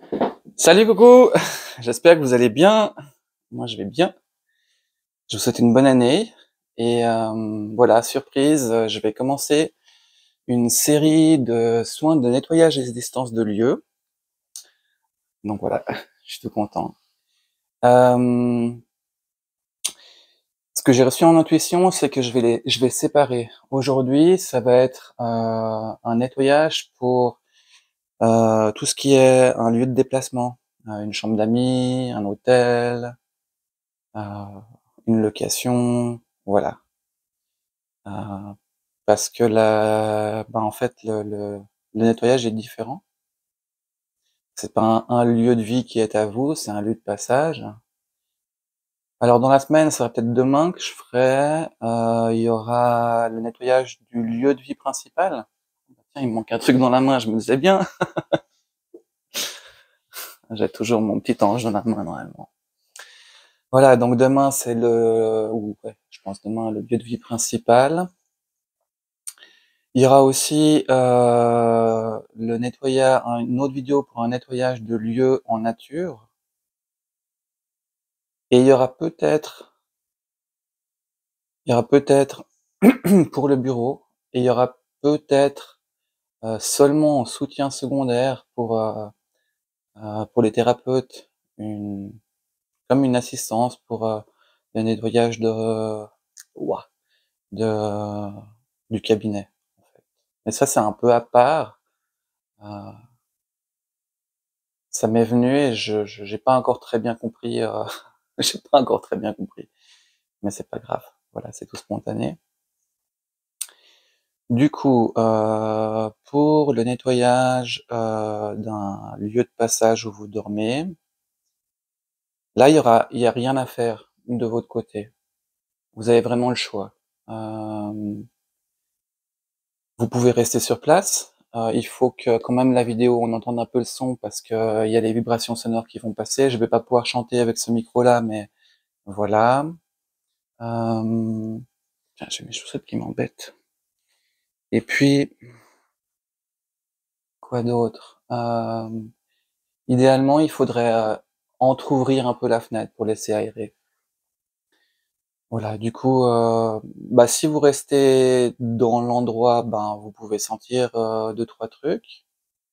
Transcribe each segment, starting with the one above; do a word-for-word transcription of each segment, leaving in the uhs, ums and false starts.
Salut coucou, j'espère que vous allez bien. Moi je vais bien. Je vous souhaite une bonne année et euh, voilà, surprise, euh, je vais commencer une série de soins de nettoyage et distance de lieux. Donc voilà, je suis tout content. Euh, ce que j'ai reçu en intuition, c'est que je vais les, je vais séparer. Aujourd'hui, ça va être euh, un nettoyage pour euh, tout ce qui est un lieu de déplacement, euh, une chambre d'amis, un hôtel, euh, une location, voilà. Euh, parce que la, ben en fait le, le, le nettoyage est différent. C'est pas un, un lieu de vie qui est à vous, c'est un lieu de passage. Alors dans la semaine, ça sera peut-être demain que je ferai. Euh, il y aura le nettoyage du lieu de vie principal. Tiens, il me manque un truc dans la main, je me disais bien. J'ai toujours mon petit ange dans la main normalement. Voilà, donc demain c'est le, ou ouais, je pense demain le lieu de vie principal. Il y aura aussi euh, le nettoyage, une autre vidéo pour un nettoyage de lieux en nature. Et il y aura peut-être, il y aura peut-être pour le bureau, et il y aura peut-être euh, seulement en soutien secondaire pour euh, euh, pour les thérapeutes, une, comme une assistance pour euh, le nettoyage de, ouah, de du cabinet. En fait. Mais ça c'est un peu à part. Euh, Ça m'est venu et je je j'ai pas encore très bien compris, heu, j'ai pas encore très bien compris, mais c'est pas grave. Voilà, c'est tout spontané. Du coup, heu, pour le nettoyage, heu, d'un lieu de passage où vous dormez, là, il y aura il y a rien à faire de votre côté. Vous avez vraiment le choix. Hem, vous pouvez rester sur place, heu, il faut que quand même la vidéo, on entende un peu le son parce qu'il y a des vibrations sonores qui vont passer. Je vais pas pouvoir chanter avec ce micro-là, mais voilà. Euh, tiens, j'ai mes chaussettes qui m'embêtent. Et puis, quoi d'autre? Euh, idéalement, il faudrait euh, entrouvrir un peu la fenêtre pour laisser aérer. Voilà, du coup, euh, bah, si vous restez dans l'endroit, ben, vous pouvez sentir euh, deux, trois trucs,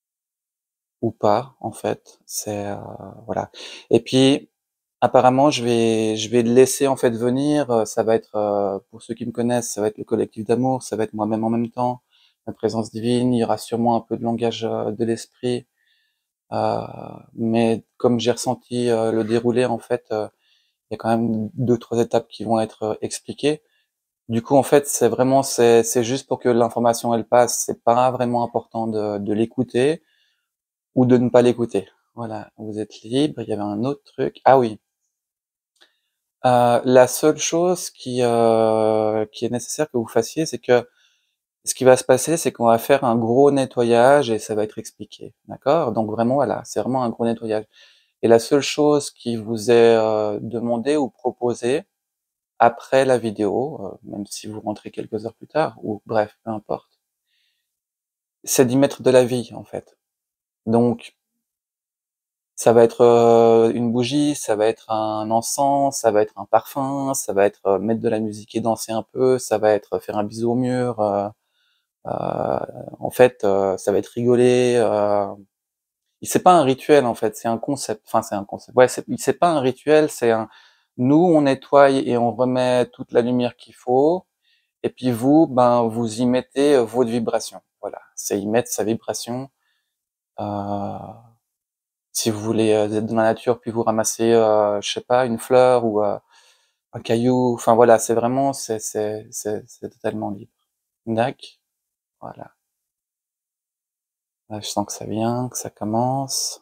ou pas, en fait. C'est, euh, voilà. Et puis, apparemment, je vais, je vais le laisser, en fait, venir. Euh, Ça va être, euh, pour ceux qui me connaissent, ça va être le collectif d'amour, ça va être moi-même en même temps, la présence divine. Il y aura sûrement un peu de langage euh, de l'esprit. Euh, mais comme j'ai ressenti euh, le déroulé, en fait, euh, il y a quand même deux, trois étapes qui vont être euh, expliquées. Du coup, en fait, c'est vraiment, c'est, c'est juste pour que l'information, elle passe. C'est pas vraiment important de, de l'écouter ou de ne pas l'écouter. Voilà, vous êtes libre. Il y avait un autre truc. Ah oui, euh, la seule chose qui, euh, qui est nécessaire que vous fassiez, c'est que ce qui va se passer, c'est qu'on va faire un gros nettoyage et ça va être expliqué. D'accord? Donc vraiment, voilà, c'est vraiment un gros nettoyage. Et la seule chose qui vous est euh, demandée ou proposée après la vidéo, euh, même si vous rentrez quelques heures plus tard, ou bref, peu importe, c'est d'y mettre de la vie, en fait. Donc, ça va être euh, une bougie, ça va être un encens, ça va être un parfum, ça va être euh, mettre de la musique et danser un peu, ça va être faire un bisou au mur. Euh, euh, en fait, euh, ça va être rigoler. Euh, c'est pas un rituel en fait, c'est un concept. Enfin, c'est un concept. Ouais, c'est c'est pas un rituel, c'est un. Nous, on nettoie et on remet toute la lumière qu'il faut. Et puis vous, ben, vous y mettez euh, votre vibration. Voilà, c'est y mettre sa vibration. Euh, Si vous voulez euh, être dans la nature, puis vous ramassez, euh, je sais pas, une fleur ou euh, un caillou. Enfin voilà, c'est vraiment, c'est c'est c'est c'est totalement libre. Dac, voilà. Là, je sens que ça vient, que ça commence.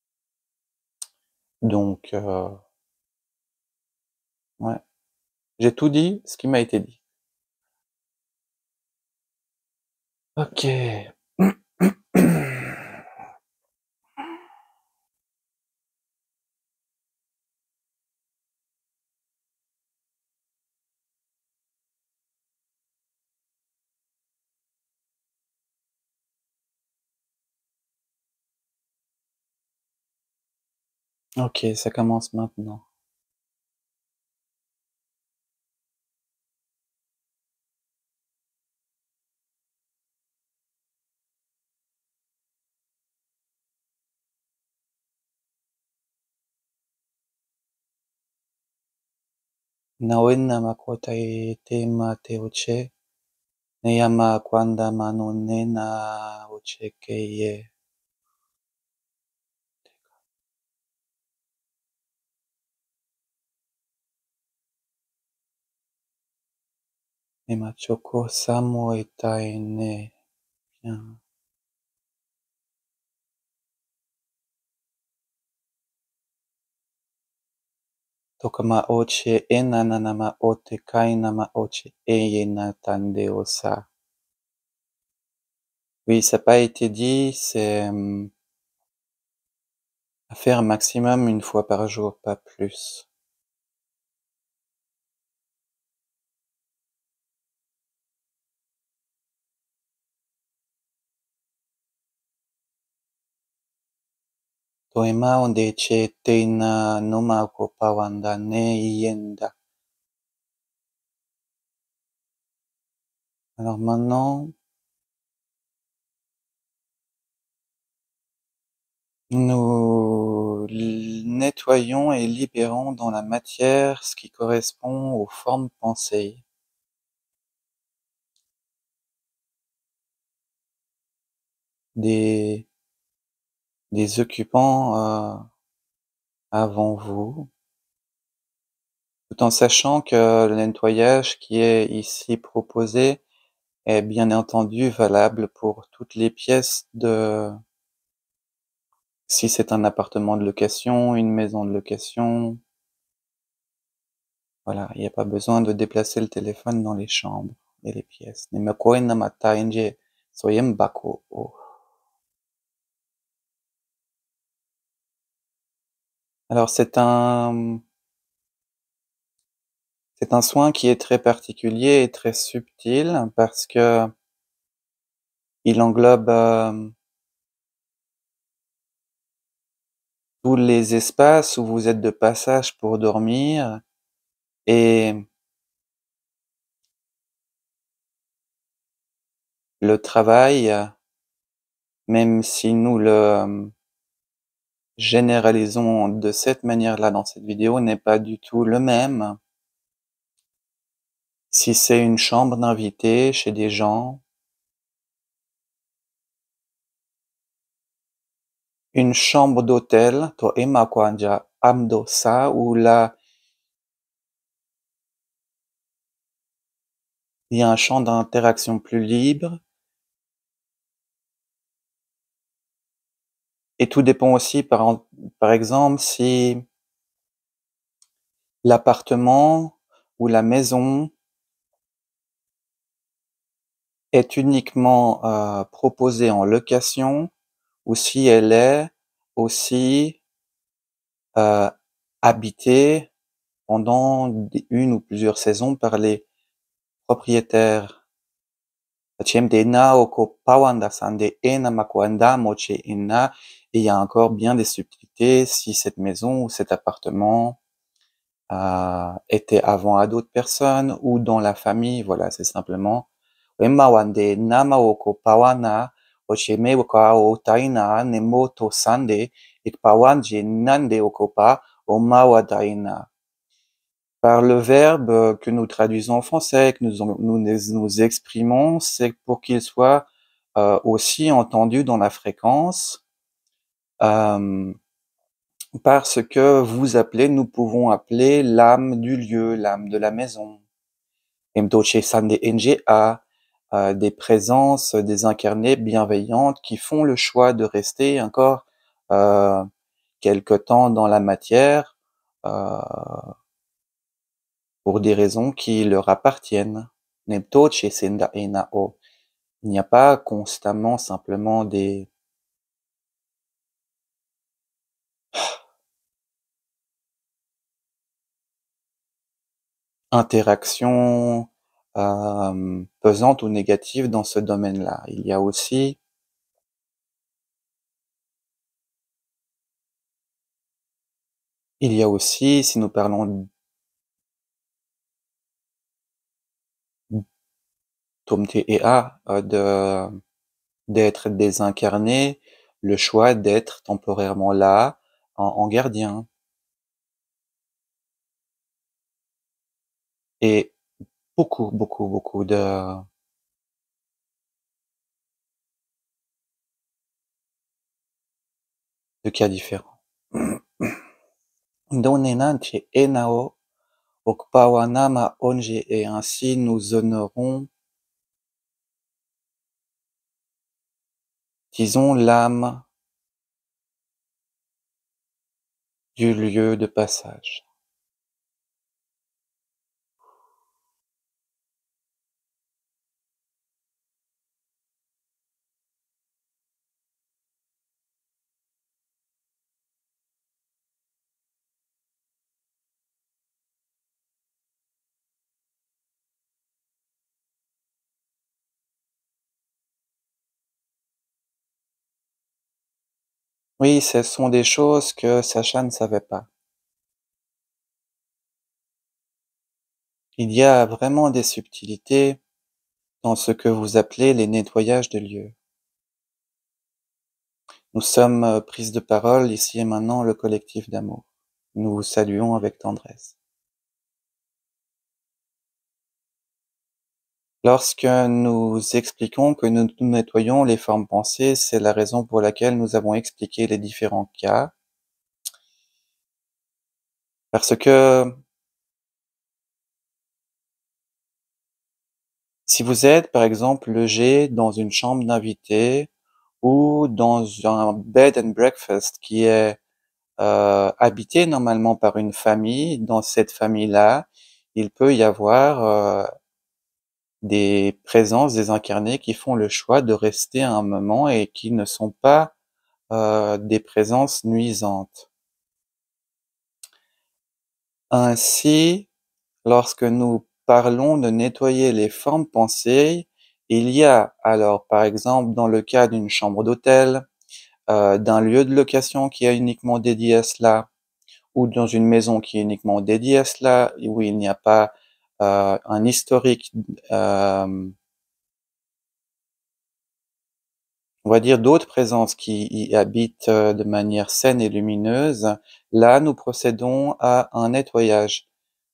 Donc, euh, ouais, j'ai tout dit, ce qui m'a été dit. Ok. OK, ça commence maintenant. Nawena makota e te mate oche, neyama kwanda manonena ochekeye. Nemachoko samo etaene. Bien. Tokama oche enananama ote kainama oche eyena tande osa. Oui, ça n'a pas été dit, c'est hum, à faire maximum une fois par jour, pas plus. Toema onde che teina noma pawanda ne yenda. Alors maintenant, nous nettoyons et libérons dans la matière ce qui correspond aux formes pensées. Des, des occupants euh, avant vous, tout en sachant que le nettoyage qui est ici proposé est bien entendu valable pour toutes les pièces de, si c'est un appartement de location, une maison de location, voilà, il n'y a pas besoin de déplacer le téléphone dans les chambres et les pièces. Alors c'est un, c'est un soin qui est très particulier et très subtil parce que il englobe euh, tous les espaces où vous êtes de passage pour dormir et le travail, même si nous le généralisons de cette manière-là dans cette vidéo, n'est pas du tout le même. Si c'est une chambre d'invité chez des gens, une chambre d'hôtel, to ema kwanja amdo sa, où là, il y a un champ d'interaction plus libre. Et tout dépend aussi, par, par exemple, si l'appartement ou la maison est uniquement euh, proposée en location ou si elle est aussi euh, habitée pendant une ou plusieurs saisons par les propriétaires. Et il y a encore bien des subtilités si cette maison ou cet appartement euh, était avant à d'autres personnes ou dans la famille. Voilà, c'est simplement par le verbe que nous traduisons en français, que nous, nous, nous exprimons, c'est pour qu'il soit euh, aussi entendu dans la fréquence, euh, parce que vous appelez, nous pouvons appeler l'âme du lieu, l'âme de la maison. Mdoche Sande N a euh, des présences désincarnées bienveillantes qui font le choix de rester encore euh, quelque temps dans la matière, euh, pour des raisons qui leur appartiennent. Il n'y a pas constamment simplement des interactions euh, pesantes ou négatives dans ce domaine-là. Il y a aussi Il y a aussi, si nous parlons Tomté et A, heu, de d'être désincarné, le choix d'être temporairement là, en en gardien. Et beaucoup, beaucoup, beaucoup de de cas différents. Donenanche enao okpawanama onje et ainsi nous honorons disons l'âme du lieu de passage. Oui, ce sont des choses que Sacha ne savait pas. Il y a vraiment des subtilités dans ce que vous appelez les nettoyages de lieux. Nous sommes euh, Prise de Parole, ici et maintenant, le collectif d'amour. Nous vous saluons avec tendresse. Lorsque nous expliquons que nous nettoyons les formes pensées, c'est la raison pour laquelle nous avons expliqué les différents cas. Parce que si vous êtes, par exemple, logé dans une chambre d'invité ou dans un bed and breakfast qui est euh, habité normalement par une famille, dans cette famille-là, il peut y avoir euh, des présences désincarnées qui font le choix de rester un moment et qui ne sont pas euh, des présences nuisantes. Ainsi, lorsque nous parlons de nettoyer les formes pensées, il y a alors, par exemple, dans le cas d'une chambre d'hôtel, euh, d'un lieu de location qui est uniquement dédié à cela, ou dans une maison qui est uniquement dédiée à cela, où il n'y a pas euh, un historique, euh, on va dire d'autres présences qui y habitent euh, de manière saine et lumineuse, là nous procédons à un nettoyage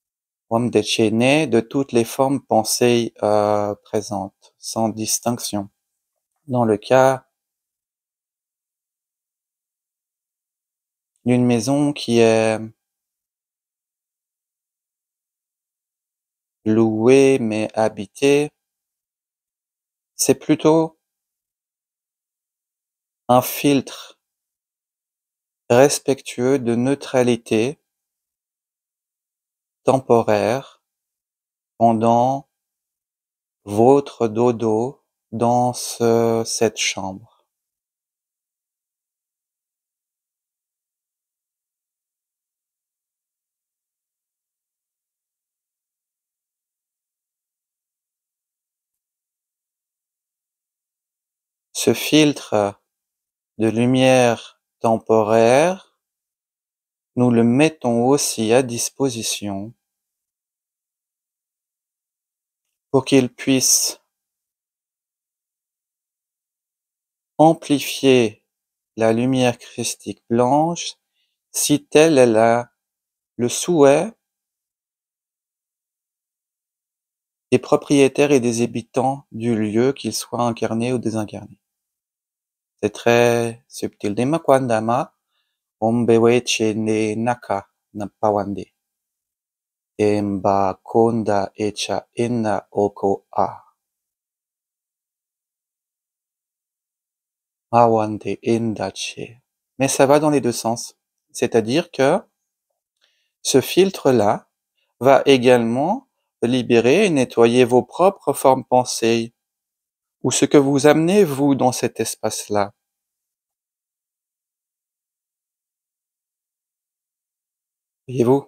de toutes les formes pensées euh, présentes, sans distinction. Dans le cas d'une maison qui est louée mais habitée, c'est plutôt un filtre respectueux de neutralité temporaire pendant votre dodo dans ce, cette chambre. Ce filtre de lumière temporaire, nous le mettons aussi à disposition pour qu'il puisse amplifier la lumière christique blanche si tel est la, le souhait des propriétaires et des habitants du lieu, qu'ils soient incarnés ou désincarnés. C'est très subtil. Dema kwandama ombeweche ne naka na pawande. Emba konda echa enna oko a. Awande endache. Mais ça va dans les deux sens. C'est-à-dire que ce filtre-là va également libérer et nettoyer vos propres formes pensées, ou ce que vous amenez, vous, dans cet espace-là. Voyez-vous?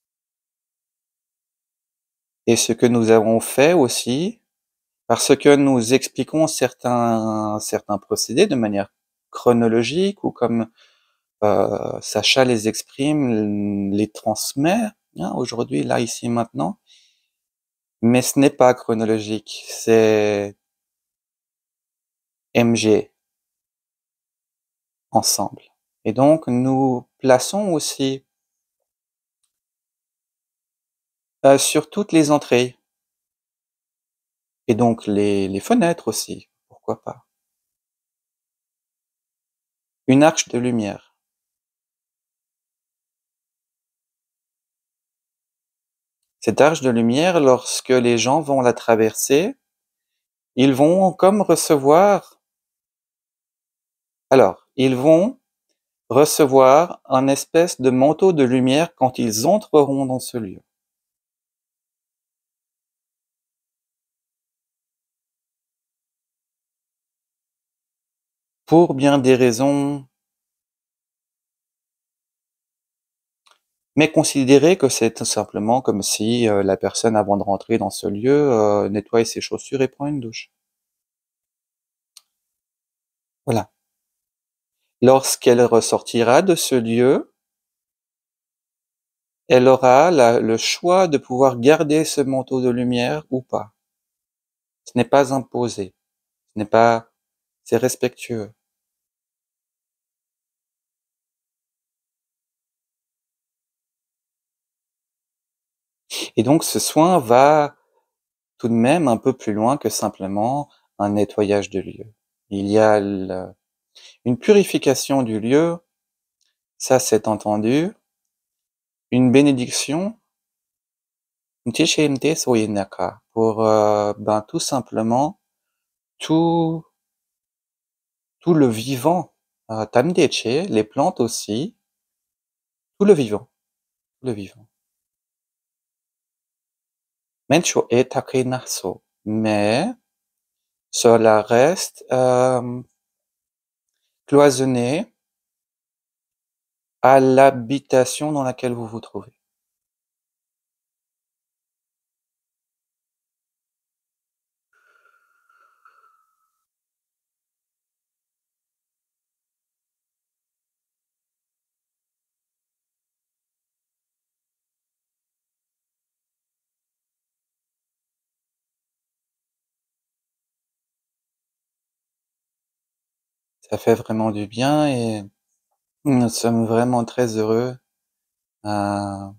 Et ce que nous avons fait aussi, parce que nous expliquons certains, certains procédés de manière chronologique ou comme heu, Sacha les exprime, les transmet, hein, aujourd'hui, là, ici, maintenant, mais ce n'est pas chronologique, c'est M G, ensemble, et donc nous plaçons aussi, heu, sur toutes les entrées et donc les les fenêtres aussi, pourquoi pas, une arche de lumière. Cette arche de lumière, lorsque les gens vont la traverser, ils vont comme recevoir alors, ils vont recevoir un espèce de manteau de lumière quand ils entreront dans ce lieu. Pour bien des raisons, mais considérez que c'est tout simplement comme si, heu, la personne avant de rentrer dans ce lieu, heu, nettoie ses chaussures et prend une douche. Voilà. Lorsqu'elle ressortira de ce lieu, elle aura la le choix de pouvoir garder ce manteau de lumière ou pas. Ce n'est pas imposé, ce n'est pas c'est respectueux. Et donc ce soin va tout de même un peu plus loin que simplement un nettoyage de lieu. Il y a le une purification du lieu, ça c'est entendu, une bénédiction, pour, heu, ben, tout simplement, tout tout le vivant, heu, tamdeche, les plantes aussi, tout le vivant, tout le vivant. Mencho e takenaso, mais cela reste, hem, cloisonné à l'habitation dans laquelle vous vous trouvez. Ça fait vraiment du bien et nous sommes vraiment très heureux, heu,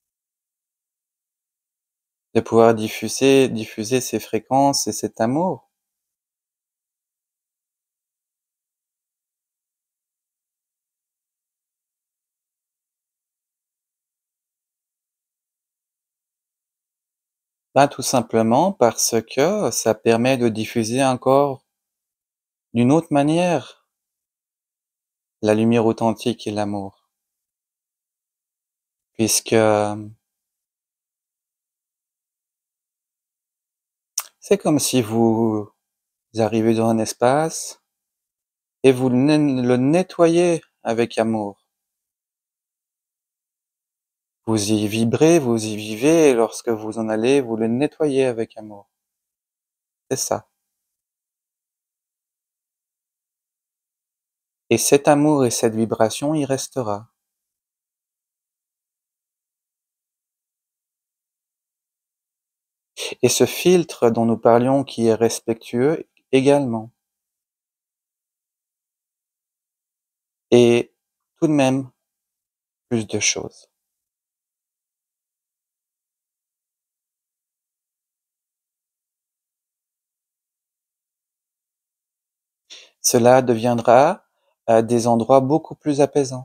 de pouvoir diffuser diffuser ces fréquences et cet amour. Bah, tout simplement parce que ça permet de diffuser encore d'une autre manière la lumière authentique et l'amour. Puisque, hem, c'est comme si vous arrivez dans un espace et vous le nen le nettoyez avec amour. Vous y vibrez, vous y vivez et lorsque vous en allez, vous le nettoyez avec amour. C'est ça. Et cet amour et cette vibration y restera. Et ce filtre dont nous parlions qui est respectueux également. Et tout de même, plus de choses. Cela deviendra, heu, des endroits beaucoup plus apaisants.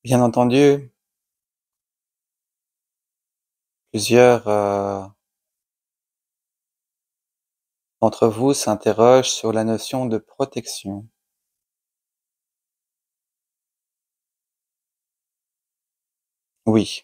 Bien entendu, plusieurs, heu, d'entre vous s'interrogent sur la notion de protection. Oui,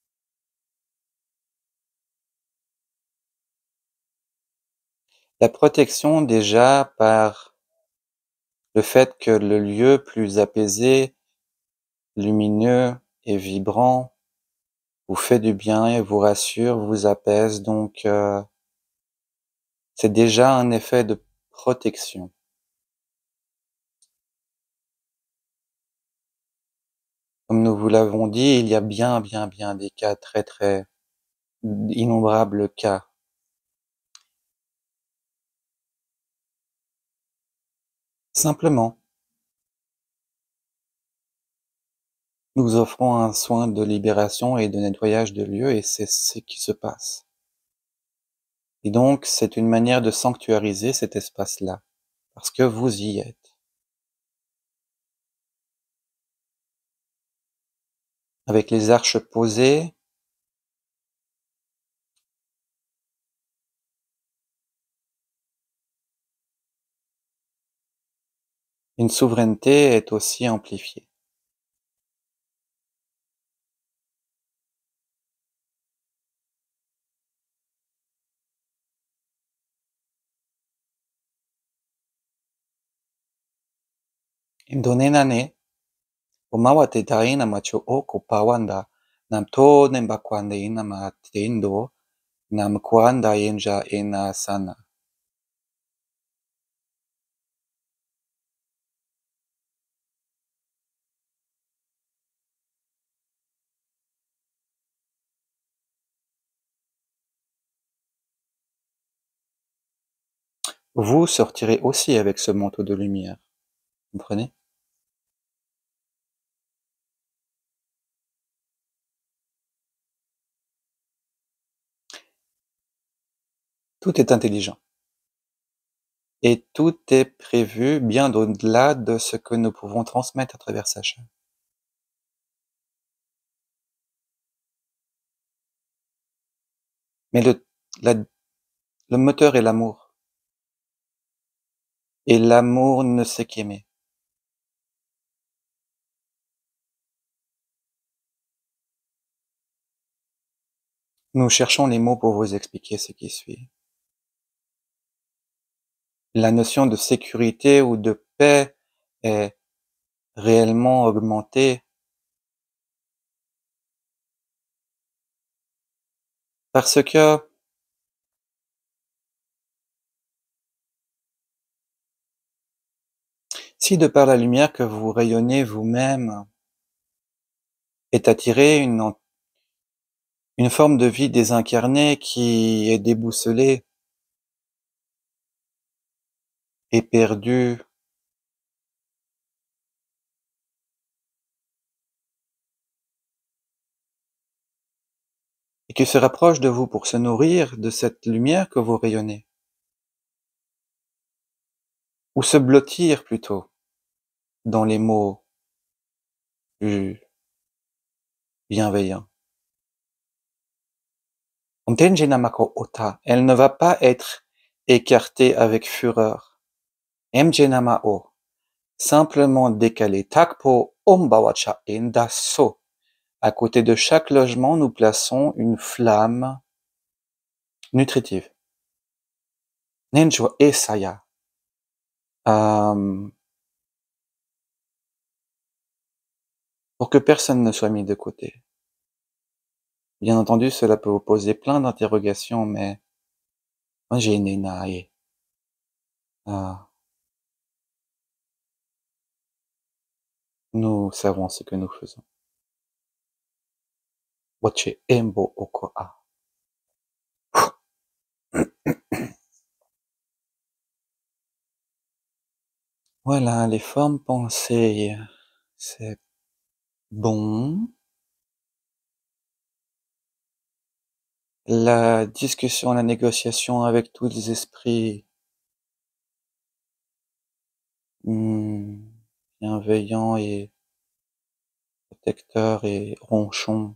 la protection déjà par le fait que le lieu plus apaisé, lumineux et vibrant vous fait du bien et vous rassure, vous apaise donc heu, c'est déjà un effet de protection. Comme nous vous l'avons dit, il y a bien, bien, bien des cas très, très innombrables cas. Simplement, nous offrons un soin de libération et de nettoyage de lieux et c'est ce qui se passe. Et donc c'est une manière de sanctuariser cet espace-là, parce que vous y êtes. Avec les arches posées, une souveraineté est aussi amplifiée. Indonenane, umawa te taina macho oko pawanda, nam to nembakwanda ina matendo, nam kwanda enja ena sana. Vous sortirez aussi avec ce manteau de lumière, comprenez? Tout est intelligent et tout est prévu bien au-delà de ce que nous pouvons transmettre à travers Sacha. Mais le la le moteur est l'amour et l'amour ne sait qu'aimer. Nous cherchons les mots pour vous expliquer ce qui suit. La notion de sécurité ou de paix est réellement augmentée parce que si de par la lumière que vous rayonnez vous-même est attirée une une forme de vie désincarnée qui est déboussolée, éperdue, et qui se rapproche de vous pour se nourrir de cette lumière que vous rayonnez, ou se blottir plutôt dans les mots plus bienveillants. Mtenjenamako ota, elle ne va pas être écartée avec fureur. Mjenamao, simplement décalée. Takpo ombawacha indaso. À côté de chaque logement, nous plaçons une flamme nutritive. Nenjo esaya. Euh, pour que personne ne soit mis de côté. Bien entendu, cela peut vous poser plein d'interrogations, mais moi j'ai une énaille. Ah, nous savons ce que nous faisons. Wache embo oko a. Voilà, les formes pensées, c'est bon. La discussion, la négociation avec tous les esprits hmm, bienveillants et protecteur et ronchon.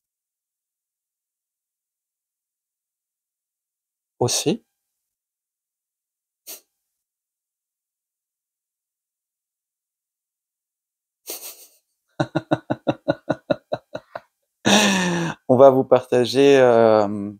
Aussi. On va vous partager, hem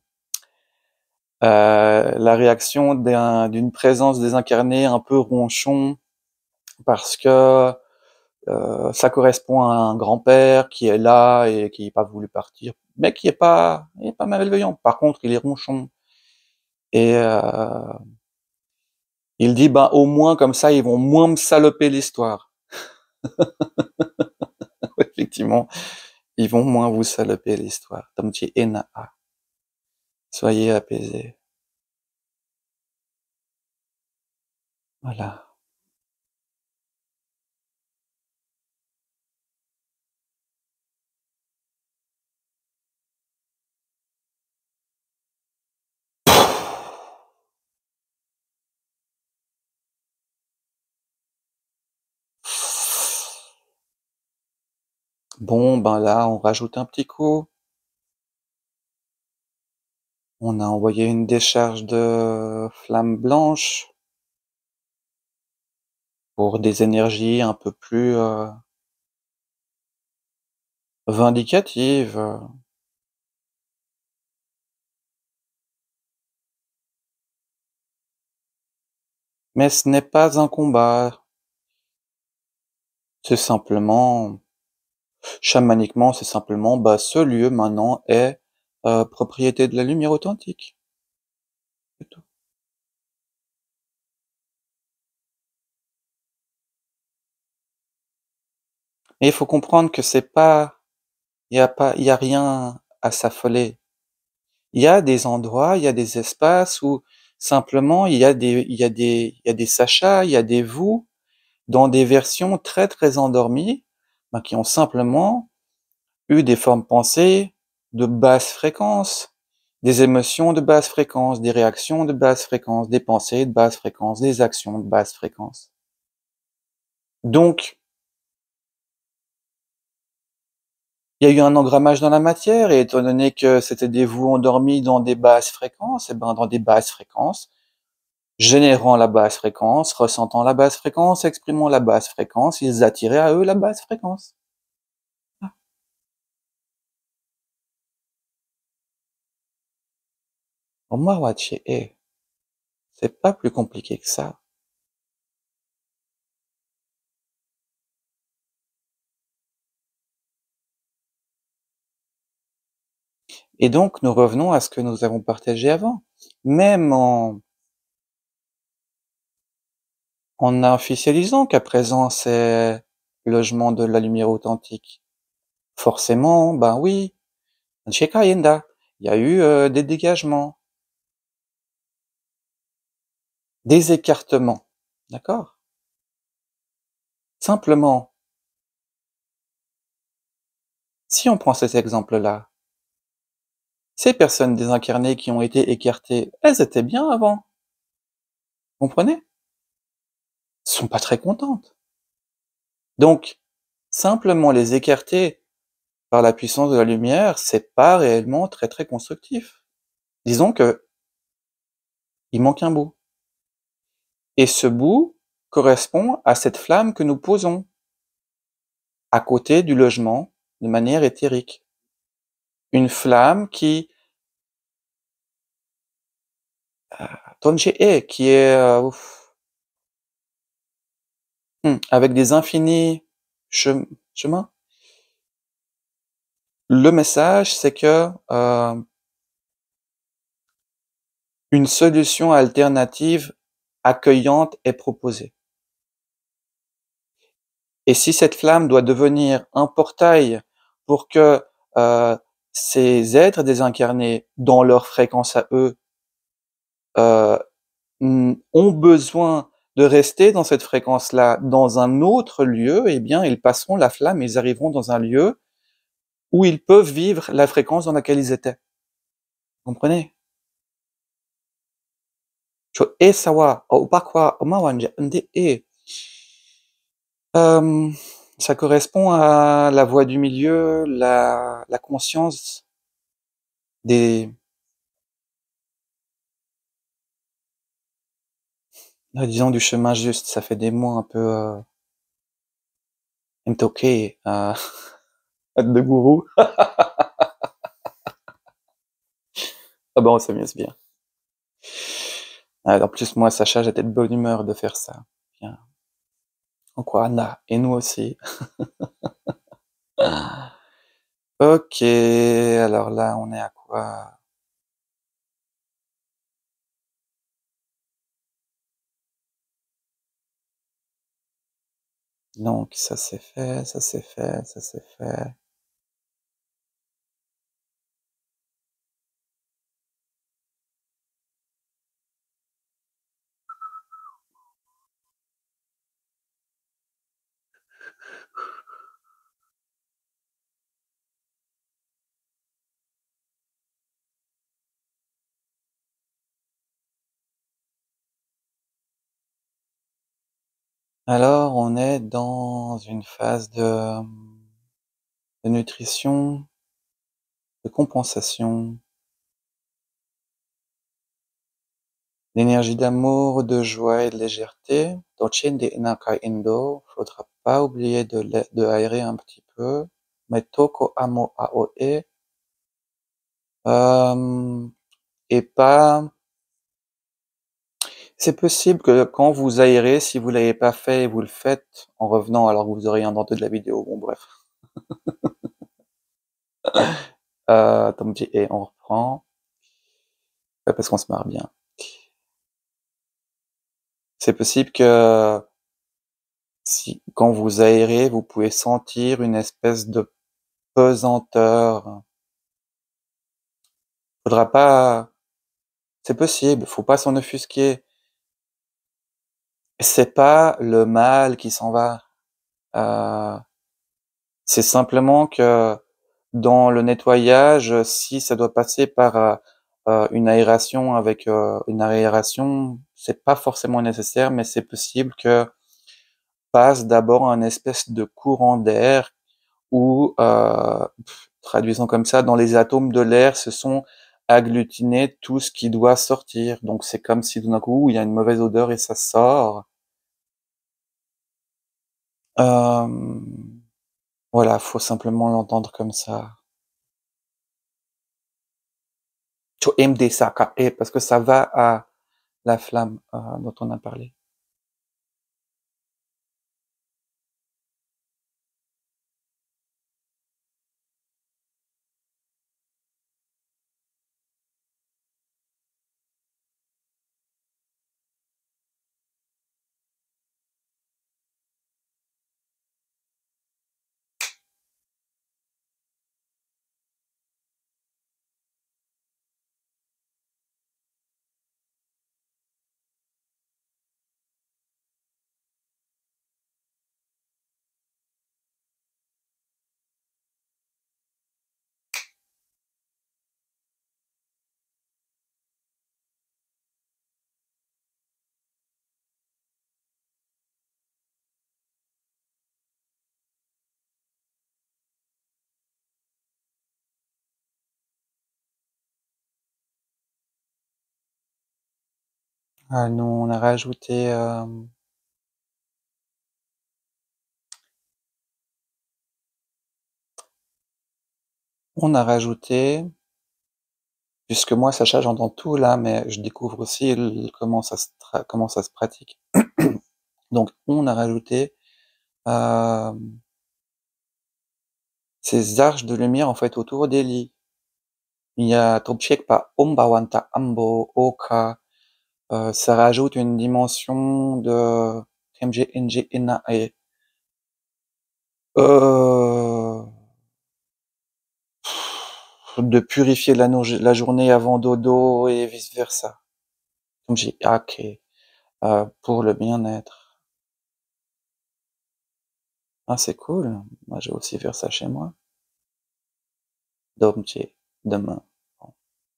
heu, la réaction d'un d'une présence désincarnée un peu ronchon parce que, heu, ça correspond à un grand-père qui est là et qui est pas voulu partir, mais qui est pas il est pas malveillant. Par contre, il est ronchon et heu, il dit: «Ben, au moins comme ça, ils vont moins me saloper l'histoire». Effectivement, ils vont moins vous saloper l'histoire. Tamchi Ena'a. Soyez apaisés. Voilà. Bon, ben là, on rajoute un petit coup. On a envoyé une décharge de flammes blanches pour des énergies un peu plus, heu vindicatives, heu mais ce n'est pas un combat. C'est simplement chamaniquement, c'est simplement, bah, ce lieu maintenant est, heu, propriété de la lumière authentique. C'est tout. Et il faut comprendre que c'est pas il y a pas il y a rien à s'affoler. Il y a des endroits, il y a des espaces où simplement il y a des il y a des il y a des sachas, il y a des vous, dans des versions très, très endormies, bah, qui ont simplement eu des formes pensées de basse fréquence, des émotions de basse fréquence, des réactions de basse fréquence, des pensées de basse fréquence, des actions de basse fréquence. Donc il y a eu un engrammage dans la matière et étant donné que c'était des vous endormis dans des basses fréquences et ben, dans des basses fréquences, générant la basse fréquence, ressentant la basse fréquence, exprimant la basse fréquence, ils attiraient à eux la basse fréquence. Ah. Omawachi e. C'est pas plus compliqué que ça. Et donc nous revenons à ce que nous avons partagé avant. Même en en officialisant qu'à présent c'est logement de la lumière authentique, forcément, ben oui, il y a eu, heu, des dégagements. Des écartements, d'accord? Simplement si on prend cet exemple-là ces personnes désincarnées qui ont été écartées, elles étaient bien avant. Comprenez? Sont pas très contentes. Donc, simplement les écarter par la puissance de la lumière, c'est pas réellement très, très constructif. Disons que il manque un bout. Et ce bout correspond à cette flamme que nous posons à côté du logement, de manière éthérique. Une flamme qui heu, Tonché-e, qui est, heu, ouf Mmh, avec des infinis chem chemins? Le message, c'est que, heu une solution alternative accueillante est proposée. Et si cette flamme doit devenir un portail pour que, heu, ces êtres désincarnés, dans leur fréquence à eux heu, mmh, ont besoin de rester dans cette fréquence-là, dans un autre lieu et bien, ils passeront la flamme et ils arriveront dans un lieu où ils peuvent vivre la fréquence dans laquelle ils étaient. Comprenez? Cho e sawa o upakwa o mawanja nde e. Hem Ça correspond à la voie du milieu, la la conscience des ah, disons du chemin juste, ça fait des mots un peu, heu, mtoké, heu, de gourou. Ah bah, on s'amuse bien. Ah, en plus, moi, Sacha, j'étais de bonne humeur de faire ça. Bien. Anna et nous aussi. OK, alors là, on est à quoi? Donc ça c'est fait, ça c'est fait, ça c'est fait. Alors on est dans une phase de, hem, de nutrition, de compensation, d'énergie d'amour, de joie et de légèreté. Dolce de Inaka Indo, faudra pas oublier de lai de aérer un petit peu. Metoko amo aoe. Hem et pas c'est possible que quand vous aérez, si vous l'avez pas fait et vous le faites en revenant alors que vous auriez inventé de la vidéo, bon bref. Heu, Tomji et on reprend. Ouais, parce qu'on se marre bien. C'est possible que si quand vous aérez, vous pouvez sentir une espèce de pesanteur. Faudra pas c'est possible, faut pas s'en offusquer. C'est pas le mal qui s'en va, heu, c'est simplement que dans le nettoyage, si ça doit passer par, heu heu, une aération avec, heu, une aération, c'est pas forcément nécessaire, mais c'est possible que passe d'abord un espèce de courant d'air où, heu, traduisons comme ça, dans les atomes de l'air se sont agglutinés tout ce qui doit sortir. Donc c'est comme si tout d'un coup, il y a une mauvaise odeur et ça sort. Hem, voilà, faut simplement l'entendre comme ça. Tu aimes des sacs à et parce que ça va à la flamme, heu, dont on a parlé. Ah nous, on a rajouté, hem on a rajouté puisque moi, Sacha, j'entends tout là, mais je découvre aussi l comment ça se tra comment ça se pratique. Donc on a rajouté, hem ces arches de lumière, en fait, autour des lits. Il y a Topchekpa Ombawanta Ambo Oka, heu, ça rajoute une dimension de Mj Nj Nae. Heu de purifier la nourg la journée avant dodo et vice versa. Mj Ake, heu, pour le bien-être. Ah c'est cool, moi je vais aussi faire ça chez moi. Domché, demain. Bon.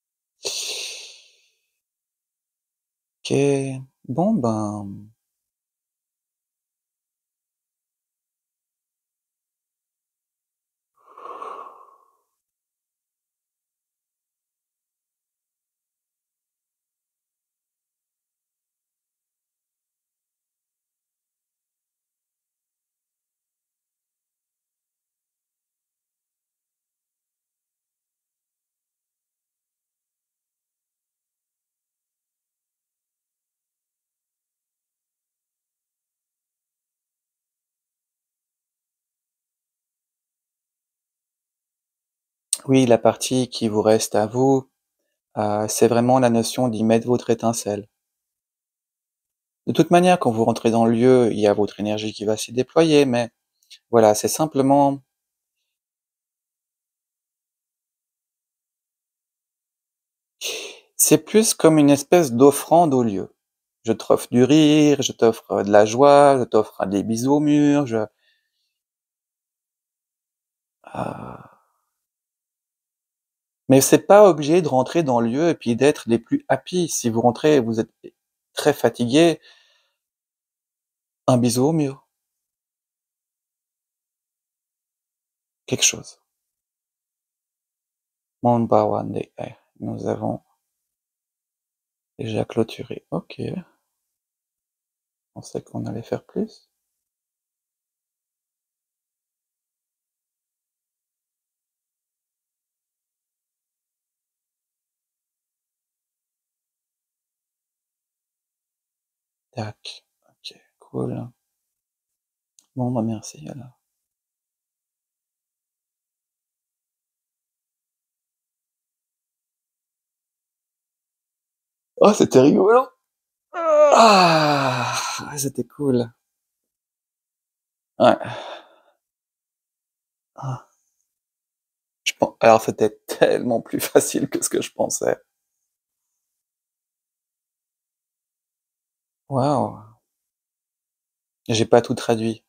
OK. Bon ben Oui, la partie qui vous reste à vous, heu, c'est vraiment la notion d'y mettre votre étincelle. De toute manière, quand vous rentrez dans le lieu, il y a votre énergie qui va s'y déployer, mais voilà, c'est simplement c'est plus comme une espèce d'offrande au lieu. Je t'offre du rire, je t'offre, heu, de la joie, je t'offre des bisous au mur, je ah, mais c'est pas obligé de rentrer dans le lieu et puis d'être les plus happy. Si vous rentrez et vous êtes très fatigué, un bisou au mur, quelque chose. One by one day, eh, nous avons déjà clôturé. OK, je pensais qu'on allait faire plus. Tac, OK, cool. Bon, bah, merci alors. Oh, c'était rigolo! Ah! C'était cool. Ouais. Ah, je pen alors c'était tellement plus facile que ce que je pensais. Waouh! J'ai pas tout traduit,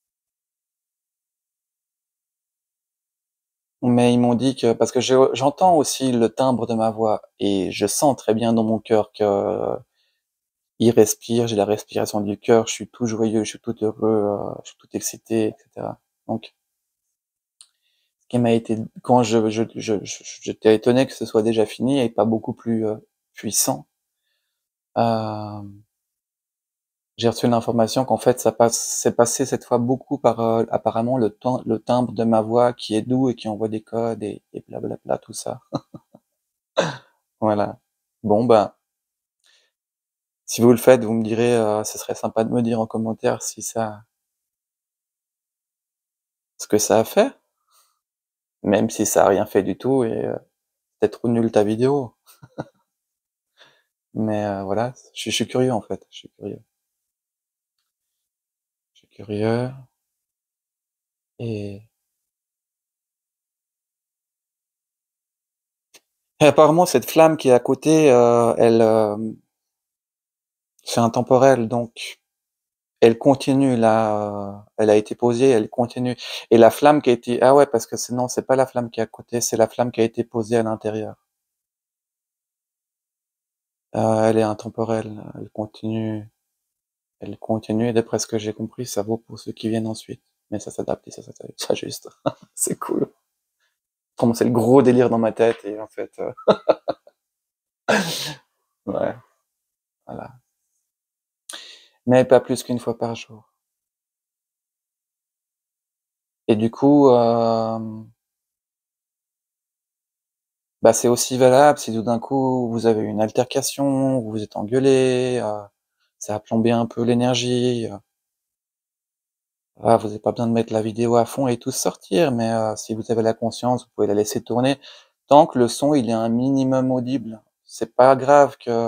mais ils m'ont dit que parce que je j'entends aussi le timbre de ma voix et je sens très bien dans mon cœur qu'il respire, j'ai la respiration du cœur, je suis tout joyeux, je suis tout heureux, heu, je suis tout excité et cetera. Donc ce qui m'a été quand je je je je j'étais étonné que ce soit déjà fini et pas beaucoup plus, heu, puissant. Hem, j'ai reçu l'information qu'en fait ça passe c'est passé cette fois beaucoup par, heu, apparemment le tem le timbre de ma voix qui est doux et qui envoie des codes et et blablabla tout ça. Voilà. Bon, ben, si vous le faites, vous me direz, heu, ce serait sympa de me dire en commentaire si ça ce que ça a fait, même si ça a rien fait du tout et heu, c'était trop nul ta vidéo. Mais heu, voilà, je suis je suis curieux en fait, je suis curieux. Je suis curieux et et apparemment cette flamme qui est à côté, heu, elle, hem, c'est intemporel donc elle continue là, heu, elle a été posée, elle continue et la flamme qui a été ah ouais parce que c'est non, c'est pas la flamme qui est à côté, c'est la flamme qui a été posée à l'intérieur. Heu, elle est intemporelle, elle continue elle continue et d'après ce que j'ai compris, ça vaut pour ceux qui viennent ensuite. Mais ça s'adapte et ça ça s'ajuste. C'est cool. Comme c'est le gros délire dans ma tête et en fait, heu, ouais, voilà. Mais pas plus qu'une fois par jour. Et du coup, hem, bah, c'est aussi valable si tout d'un coup vous avez une altercation, vous vous êtes engueulés, heu, ça a plombé un peu l'énergie, heu, voilà, vous avez pas besoin de mettre la vidéo à fond et tout sortir, mais heu, si vous avez la conscience, vous pouvez la laisser tourner tant que le son il est un minimum audible. C'est pas grave que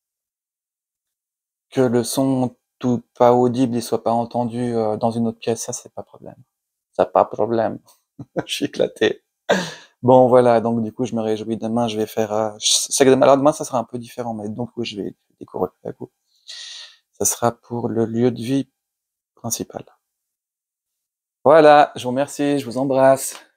que le son tout pas audible, il soit pas entendu, heu, dans une autre pièce, ça c'est pas problème. Ça pas problème. Je suis éclaté. Bon voilà, donc du coup, je me réjouis. Demain, je vais faire, heu, je sais que demain alors demain, ça sera un peu différent, mais donc oui, je vais découvrir à coup. Ça sera pour le lieu de vie principal. Voilà, je vous remercie, je vous embrasse.